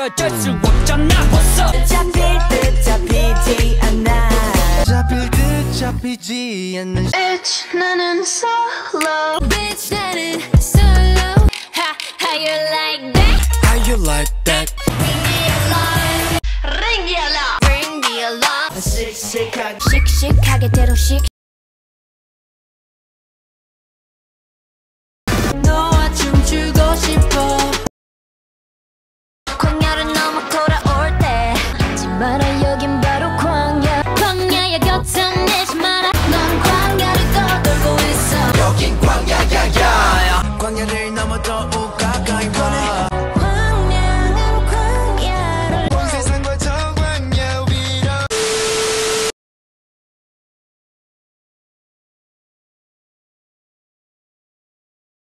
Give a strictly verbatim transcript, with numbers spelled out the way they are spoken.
어쩔 수 없잖아 벌써 잡힐 듯 잡히지 않아 잡힐 듯 잡히지 않는 Bitch 나는 solo Bitch 나는 solo Ha, how you like that? How you like that? Ring the alarm Ring the alarm Ring the alarm 씩씩하게 씩씩하게 대로 씩